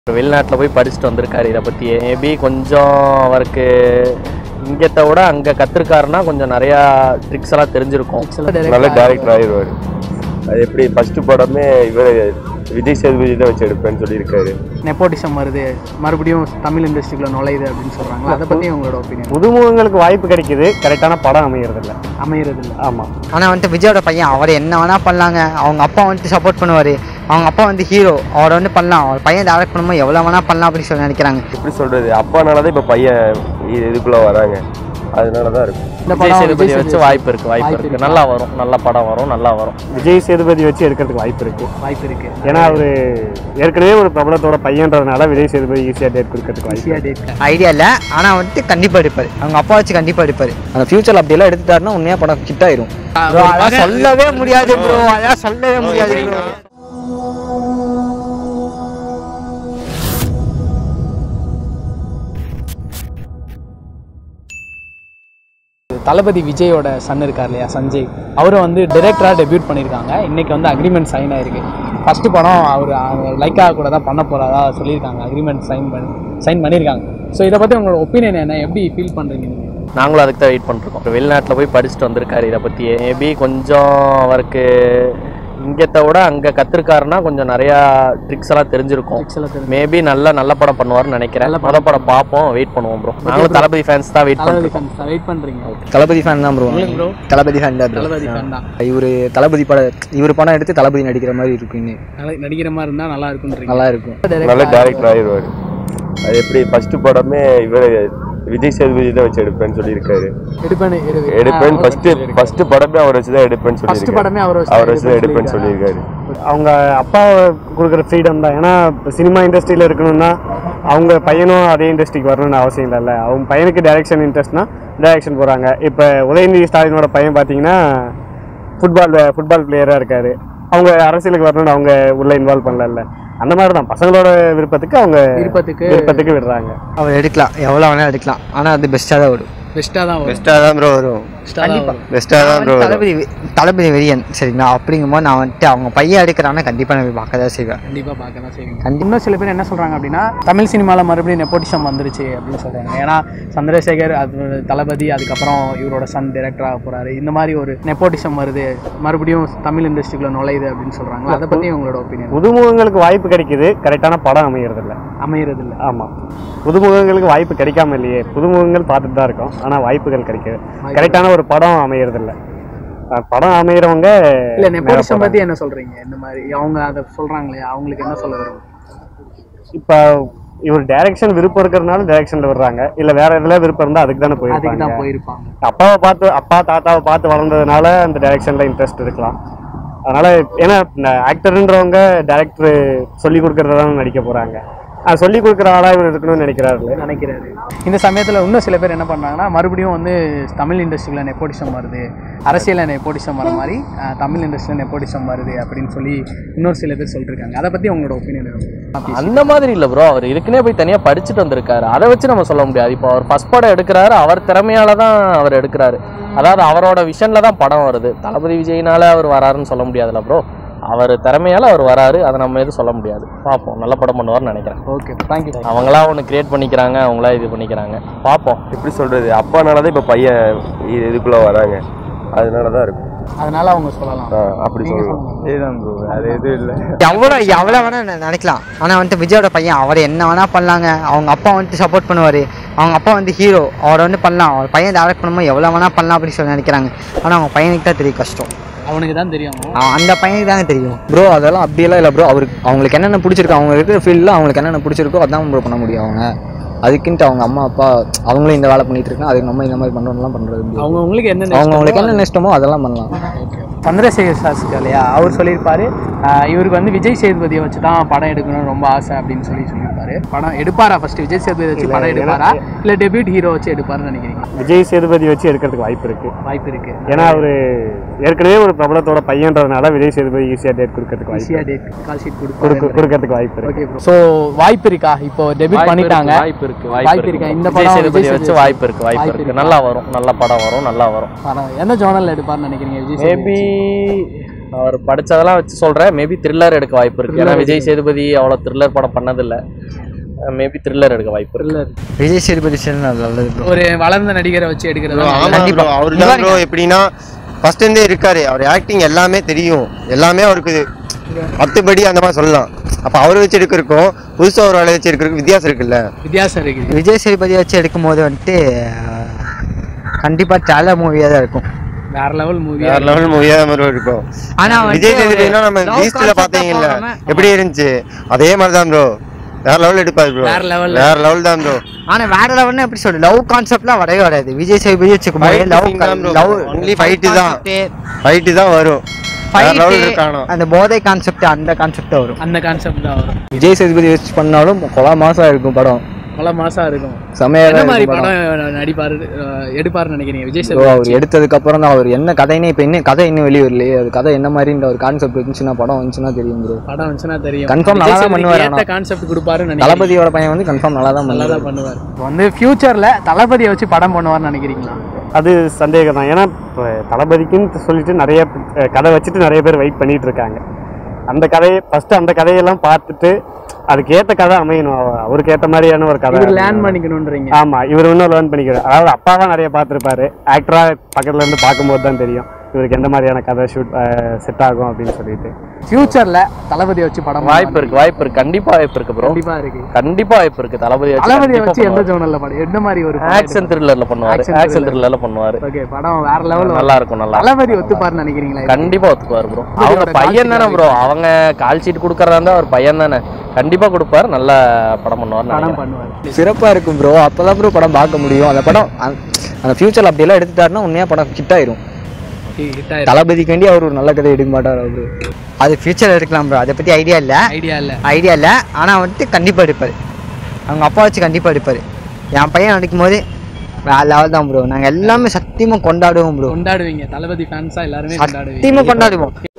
வெளிநாட்டில் போய் படிச்சுட்டு வந்திருக்காரு. இதை பற்றி மேபி கொஞ்சம் அவருக்கு இங்கத்தை விட அங்கே கற்றுருக்காருன்னா கொஞ்சம் நிறையா ட்ரிக்ஸ் எல்லாம் தெரிஞ்சிருக்கும். நல்ல டேரக்டர் ஆயிடுவார். அது எப்படி ஃபஸ்ட்டு படமே இவர் விஜய் சேதுபதி தான் வச்சு எடுப்பேன்னு சொல்லியிருக்காரு. நெப்போட்டிசம் வருது, மறுபடியும் தமிழ் இண்டஸ்ட்ரிக்குள்ள நுழையுது அப்படின்னு சொல்கிறாங்க. அதை பற்றி உங்களோட ஒப்பீனியன்? புதுமுகங்களுக்கு வாய்ப்பு கிடைக்குது, கரெக்டான படம் அமையறதில்ல. ஆமாம். ஆனால் வந்துட்டு விஜயோட பையன் அவர் என்ன வேணால் பண்ணலாங்க. அவங்க அப்பா வந்துட்டு சப்போர்ட் பண்ணுவார். அவங்க அப்பா வந்து ஹீரோ, அவரை வந்து பண்ணலாம். அவர் பையன் டேரக்ட் பண்ணும்போது எவ்வளோ வேணால் பண்ணலாம் அப்படின்னு சொல்லி நினைக்கிறாங்க. எப்படி சொல்கிறது, அப்பானால தான் இப்போ பையன் இதுக்குள்ளே வராங்க. அதனால தான் இருக்கும். விஜய் சேதுபதி வச்சு வாய்ப்பு இருக்கு. நல்லா வரும், நல்ல படம் வரும், நல்லா வரும். விஜய் சேதுபதி வச்சு எடுக்கிறதுக்கு வாய்ப்பு இருக்கு. ஏன்னா அவர் ஏற்கனவே ஒரு பிரபலத்தோட பையன்றதுனால விஜய் சேதுபதி ஈஸியாக டேட் கொடுக்கறதுக்கு ஐடியா இல்லை. ஆனால் வந்துட்டு கண்டிப்பாக எடுப்பார். அவங்க அப்பா வச்சு கண்டிப்பாக எடுப்பார். அந்த ஃபியூச்சர் அப்படியெல்லாம் எடுத்துட்டாருன்னா உண்மையாக படம் கிட்ட ஆயிரும். சொல்லவே முடியாது ப்ரோ, அதான் சொல்லவே முடியாது. தளபதி விஜயோட சன் இருக்கார் இல்லையா, சஞ்சய், அவரும் வந்து டைரக்டராக டெபியூட் பண்ணியிருக்காங்க. இன்றைக்கி வந்து அக்ரிமெண்ட் சைன் ஆகிருக்கு. ஃபஸ்ட்டு படம் அவர் லைக்கா கூட தான் பண்ண போகிறதா சொல்லியிருக்காங்க. அக்ரிமெண்ட் சைன் பண்ணியிருக்காங்க. ஸோ இதை பற்றி உங்களோட ஒப்பீனியன் என்ன, எப்படி ஃபீல் பண்ணுறீங்க நீங்கள்? நாங்களும் அதுக்கு தான் வெயிட் பண்ணிருக்கோம். வெளிநாட்டில் போய் படிச்சுட்டு வந்திருக்காரு. இதை பற்றி மேபி கொஞ்சம் அவருக்கு இங்கத்தை விட அங்கே கற்றுருக்காருன்னா கொஞ்சம் நிறையா ட்ரிக்ஸ் எல்லாம் தெரிஞ்சிருக்கும். மேபி நல்ல படம் பண்ணுவார்னு நினைக்கிறேன். மொதல் படம் பார்ப்போம், வெயிட் பண்ணுவோம் ப்ரோ. நாங்களும் தளபதி ஃபேன்ஸ் தான் வெயிட் பண்ணுறீங்க. தளபதி ஃபேன் தான் ப்ரோ. தளபதி ஃபேன் தான். இவர் படம் எடுத்து தளபதி நடிக்கிற மாதிரி இருக்குங்க. நடிக்கிற மாதிரி இருந்தால் நல்லா இருக்கும். நல்ல டேரக்டர் ஆயிடுவார். அது எப்படி ஃபஸ்ட்டு படமே இவர் விஜய் சேதுபதி தான் வச்சு எடுப்பேன்னு சொல்லியிருக்காரு. எடுப்பேன் ஃபஸ்ட்டு படமே அவர் வச்சு தான் எடுப்பேன்னு சொல்லியிருக்காரு. அவர் வச்சு தான் எடுப்பேன்னு சொல்லியிருக்காரு. அவங்க அப்பா கொடுக்குற ஃப்ரீடம் தான். ஏன்னா சினிமா இண்டஸ்ட்ரியில் இருக்கணும்னா அவங்க பையனும் அதே இண்டஸ்ட்ரிக்கு வரணும்னு அவசியம் இல்லைல்ல. அவங்க பையனுக்கு டைரக்ஷன் இன்ட்ரெஸ்ட்னா டைரக்ஷன் போகிறாங்க. இப்போ உதயநிதி ஸ்டாலினோட பையன் பார்த்தீங்கன்னா ஃபுட்பால் பிளேயராக இருக்கார். அவங்க அரசியலுக்கு வரணும்னு அவங்க உள்ள இன்வால்வ் பண்ணல. அந்த மாதிரி தான் பசங்களோட விருப்பத்துக்கு அவங்க விருப்பத்துக்கு விடுறாங்க. அவர் எடுக்கலாம், எவ்வளோ வேணால் எடுக்கலாம். ஆனால் அது பெஸ்ட்டாக தான் வரும். பெஸ்ட்டாக தான் ப்ரோ வரும். தளபதி வெறியன் சரிங்களா. அப்படிங்கும்போது நான் வந்துட்டு அவங்க பையன் எடுக்கிறாங்கன்னா கண்டிப்பாக நான் பார்க்க தான் செய்வேன். இன்னும் சில பேர் என்ன சொல்கிறாங்க அப்படின்னா, தமிழ் சினிமாவில் மறுபடியும் நெப்போட்டிசம் வந்துருச்சு அப்படின்னு சொல்கிறாங்க. ஏன்னா சந்திரசேகர், அது தளபதி, அதுக்கப்புறம் இவரோட சன் டைரக்டராக போகிறாரு. இந்த மாதிரி ஒரு நெப்போட்டிசம் வருது, மறுபடியும் தமிழ் இண்டஸ்ட்ரிக்குள்ள நுழையுது அப்படின்னு சொல்கிறாங்க. அதை பற்றி உங்களோட ஒப்பீனியன்? புதுமுகங்களுக்கு வாய்ப்பு கிடைக்குது, கரெக்டான படம் அமையறதில்ல. ஆமாம், புதுமுகங்களுக்கு வாய்ப்பு கிடைக்காம இல்லையே. புதுமுகங்கள் பார்த்துட்டு தான் இருக்கோம், ஆனால் வாய்ப்புகள் கிடைக்குது. கரெக்டான ஒரு படம் அமையறதில்ல. படம் அமைகிறவங்க இல்லை. நெப்போட்டிசம் பற்றி என்ன சொல்கிறீங்க? இந்த மாதிரி அவங்க அதை சொல்கிறாங்களே, அவங்களுக்கு என்ன சொல்ல வரும்? இப்போ இவர் டைரக்ஷன் விருப்பம் இருக்கிறதுனால டைரக்ஷனில் விடுறாங்க. இல்லை வேற எதில் விருப்பம் இருந்தால் அதுக்கு தானே போயிருப்பாங்க. அப்பா தாத்தாவை பார்த்து வளர்ந்ததுனால அந்த டைரக்ஷனில் இன்ட்ரெஸ்ட் இருக்கலாம். அதனால் ஏன்னா ஆக்டருன்றவங்க டைரக்டர் சொல்லி கொடுக்குறதான் நடிக்க போகிறாங்க. சொல்லி கொடுக்குற ஆளாக இவர் இருக்கணும்னு நினைக்கிறாரு. இந்த சமயத்தில் இன்னும் சில பேர் என்ன பண்ணுறாங்கன்னா, மறுபடியும் வந்து தமிழ் இண்டஸ்ட்ரியில் நெப்போட்டிசம் வருது, அரசியலில் நெப்போட்டிசம் வர மாதிரி தமிழ் இண்டஸ்ட்ரியில் நெப்போட்டிசம் வருது அப்படின்னு சொல்லி இன்னொரு சில பேர் சொல்லியிருக்காங்க. அதை பற்றி உங்களோட ஒப்பீனியன்? அந்த மாதிரி இல்லை ப்ரோ. அவர் இதுக்குன்னே போய் தனியாக படிச்சுட்டு வந்திருக்காரு. அதை வச்சு நம்ம சொல்ல முடியாது. இப்போ அவர் ஃபஸ்ட் படம் எடுக்கிறாரு, அவர் திறமையால தான் அவர் எடுக்கிறாரு. அதாவது அவரோட விஷனில் தான் படம் வருது. தளபதி விஜய்னால அவர் வராருன்னு சொல்ல முடியாதுல்ல ப்ரோ. அவர் திறமையால் அவர் வராரு, அதை நம்ம எதுவும் சொல்ல முடியாது. பார்ப்போம், நல்ல படம் பண்ணுவார்னு நினைக்கிறேன். Okay, thank you. அவங்களா ஒன்று கிரியேட் பண்ணிக்கிறாங்க, அவங்களா இது பண்ணிக்கிறாங்க. பார்ப்போம். எப்படி சொல்கிறது, அப்பானால தான் இப்போ பையன் இதுக்குள்ளே வராங்க. அதனால தான் இருக்கும். அதனால அவங்க சொல்லலாம், அப்படி சொல்லலாம். இதுதான் ப்ரோ, அது எதுவும் இல்லை. எவ்வளோ வேணால் நினைக்கலாம். ஆனால் வந்துட்டு விஜயோட பையன் அவர் என்ன வேணால் பண்ணலாங்க. அவங்க அப்பா வந்துட்டு சப்போர்ட் பண்ணுவார். அவங்க அப்பா வந்து ஹீரோ, அவரை வந்து பண்ணலாம். அவர் பையன் டேரக்ட் பண்ணும்போது எவ்வளோ வேணால் பண்ணலாம் அப்படின்னு சொல்லி நினைக்கிறாங்க. ஆனால் அவங்க பையனுக்கு தான் தெரியும் கஷ்டம். அவனுக்கு தான் தெரியும், அந்த பையனுக்கு தானே தெரியும் ப்ரோ. அதெல்லாம் அப்படியெல்லாம் இல்லை ப்ரோ. அவங்களுக்கு என்னென்ன பிடிச்சிருக்கு, அவங்க இருக்கிற ஃபீல்டில் அவங்களுக்கு என்னென்ன பிடிச்சிருக்கோ அதான் ப்ரோ பண்ண முடியும். அதுக்குன்ட்டு அவங்க அம்மா அப்பா அவங்களும் இந்த வேலை பண்ணிட்டு இருக்காங்க, அதுக்கு நம்ம இந்த மாதிரி பண்ணுறோம்லாம் பண்ணுறது. அவங்களுக்கு என்ன இஷ்டமோ அதெல்லாம் பண்ணலாம். சந்திரசேகர் சாஸ்திரி இல்லையா, அவர் சொல்லியிருப்பாரு, இவருக்கு வந்து விஜய் சேதுபதியை வச்சு தான் படம் எடுக்கணும்னு ரொம்ப ஆசை அப்படின்னு சொல்லியிருப்பாரு. படம் எடுப்பாரா? ஃபர்ஸ்ட் விஜய் சேதுபதி வச்சு படம் எடுப்பாரா, இல்லை டெபியூட் ஹீரோ வச்சு எடுப்பாருன்னு நினைக்கிறீங்க? விஜய் சேதுபதி வச்சு எடுக்கிறதுக்கு வாய்ப்பு இருக்கு. ஏன்னா அவர் ஏற்கனவே ஒரு பிரபலத்தோட பையன்றதுனால விஜய் சேதுபதி ஈஸியாக டேட் கொடுக்கறதுக்கு வாய்ப்பு இருக்கு. ஸோ வாய்ப்பு இருக்கா? இப்போ டெபியூட் பண்ணிட்டாங்க, வாய்ப்பு இருக்கு. இந்த படம் சேதுபதி வச்சு வாய்ப்பு இருக்கு. நல்லா வரும், நல்ல படம் வரும், நல்லா வரும். என்ன ஜோனல் எடுப்பாருன்னு நினைக்கிறீங்க? மேபி அவர் படிச்சதெல்லாம் வச்சு சொல்றேன். மேபி த்ரில்லர் எடுக்க வாய்ப்பு இருக்கு. ஏன்னா விஜய் சேதுபதி அவ்வளவு த்ரில்லர் படம் பண்ணதில்லை. மேபி த்ரில்லர் எடுக்க வாய்ப்பு இருக்கு. விஜய் சேதுபதி நல்லது bro. ஒரு வளர்ந்த நடிகரை வச்சு எடுக்கிறது. கண்டிப்பா அவரு தான் ப்ரோ. எப்படின்னா ஃபர்ஸ்ட் இருந்தே இருக்காரு, அவர் ஆக்டிங் எல்லாமே தெரியும், எல்லாமே அவருக்கு மற்றபடி அந்த மாதிரி சொல்லலாம். அப்போ அவரை வச்சு எடுக்கிறக்கும் புதுசாக ஒரு ஆளை வச்சு இருக்கிறதுக்கு வித்தியாசம் இருக்குல்ல. விஜய் சேதுபதி வச்சு எடுக்கும் போது வந்துட்டு கண்டிப்பா ட்ரைலர் மூவியா தான் இருக்கும். வேற லெவல் மூவியா மாதிரி இருக்கும். ஆனா விஜய் சேதுபதினா நம்ம லீஸ்ட்ல பாத்தீங்கல்ல எப்படி இருந்துச்சு, அதே மாதிரி தான் ப்ரோ. வேற லெவல் எடுப்பாரு ப்ரோ. வேற லெவல் தான் ப்ரோ. ஆனா வேற லெவல்னா எப்படி சொல்ற, லவ் கான்செப்ட்லாம் வரவே வராது. விஜய் சேதுபதி வச்சுக்கும் போது லவ் ஒன்லி ஃபைட் தான் வரும். அந்த போதை கான்செப்ட், அந்த கான்செப்ட் வரும். விஜய் சேதுபதி வச்சு பண்ணாலும் கொலை மாசம் இருக்கும் படம். என்ன மாதிரி படம் நடிப்பாரு எடுப்பாருன்னு நினைக்கிறீங்க விஜய் சேதுபதி? அவர் எடுத்ததுக்கு அப்புறம் தான் அவர் என்ன கதைன்னு இப்போ என்ன கதை இன்னும் வெளியே வரலையே. அது கதை என்ன மாதிரின்ற ஒரு கான்செப்ட் இருந்துச்சுன்னா படம் வந்துச்சுன்னா தெரியும் ப்ரோ. படம் வந்துச்சுன்னா தெரியும். கன்ஃபார்ம் நல்லா தான் பண்ணுவார். என்ன கான்செப்ட் கொடுப்பாருன்னு நினைக்கிறேன். தளபதியோட பையன் வந்து கன்ஃபார்ம் நல்லா தான் பண்ணுவார். வந்து ஃபியூச்சர்ல தளபதியை வச்சு படம் பண்ணுவார்னு நினைக்கிறீங்களா? அது சந்தேகம் தான். ஏன்னா இப்போ தளபதிக்குன்னு சொல்லிட்டு நிறைய கதை வச்சுட்டு நிறைய பேர் வெயிட் பண்ணிட்டு இருக்காங்க. அந்த கதையை ஃபர்ஸ்ட் அந்த கதையெல்லாம் பார்த்துட்டு அதுக்கு ஏற்ற கதை அமையணும். அவருக்கு ஏற்ற மாதிரியான ஒரு கதை லேர்ன் பண்ணிக்கணும்ன்றீங்க. ஆமா, இவர் இன்னும் லேர்ன் பண்ணிக்கிறார். அதாவது அப்பாவா நிறைய பார்த்துருப்பாரு. ஆக்டரா பக்கத்துல இருந்து பார்க்கும்போது தான் தெரியும் இவருக்கு எந்த மாதிரியான கதை ஷூட் செட் ஆகும் அப்படின்னு சொல்லிட்டு. ஃபியூச்சர்ல தளபதியை வச்சு படம் வாய்ப்பு இருக்கு. கண்டிப்பா வாய்ப்பு இருக்கு ப்ரோ. கண்டிப்பா வாய்ப்பு இருக்கு. தளபதியை வச்சு எந்த ஜோனல்ல படம், என்ன மாதிரி ஒரு ஆக்ஷன் த்ரில்லர்ல பண்ணுவாரு. ஓகே, படம் வேற லெவல் நல்லா இருக்கும். தளபதி ஒத்துப்பாருன்னு நினைக்கிறீங்களா? கண்டிப்பா ஒத்துப்பாரு ப்ரோ. அவங்க பையன் தானே ப்ரோ. அவங்க கால் ஷீட் கொடுக்கறதா இருந்தா அவர் பையன் தானே. கண்டிப்பா கொடுப்பாரு. நல்ல படம் பண்ணுவார். சிறப்பா இருக்கும் ப்ரோ. அப்பதான் ப்ரோ படம் பார்க்க முடியும். அந்த படம் அந்த ஃபியூச்சர்ல அப்படியெல்லாம் எடுத்துட்டாருன்னா உண்மையா படம் ஹிட் ஆயிரும். தளபதிக்கு வேண்டி அவர் ஒரு நல்ல கதை எடுக்க மாட்டார் அவரு. அது ஃபியூச்சர் எடுக்கலாம் ப்ரோ. அதை பத்தி ஐடியா இல்ல. ஆனா வந்துட்டு கண்டிப்பா எடுப்பாரு. அவங்க அப்பா வச்சு கண்டிப்பா எடுப்பாரு. என் பையன் நடிக்கும் போது வேற லெவல் தான் ப்ரோ. நாங்க எல்லாமே சத்தியமா கொண்டாடுவோம் ப்ரோ. கொண்டாடுவீங்க? தளபதி ஃபேன்ஸா எல்லாருமே சத்தியமா கொண்டாடுவோம்.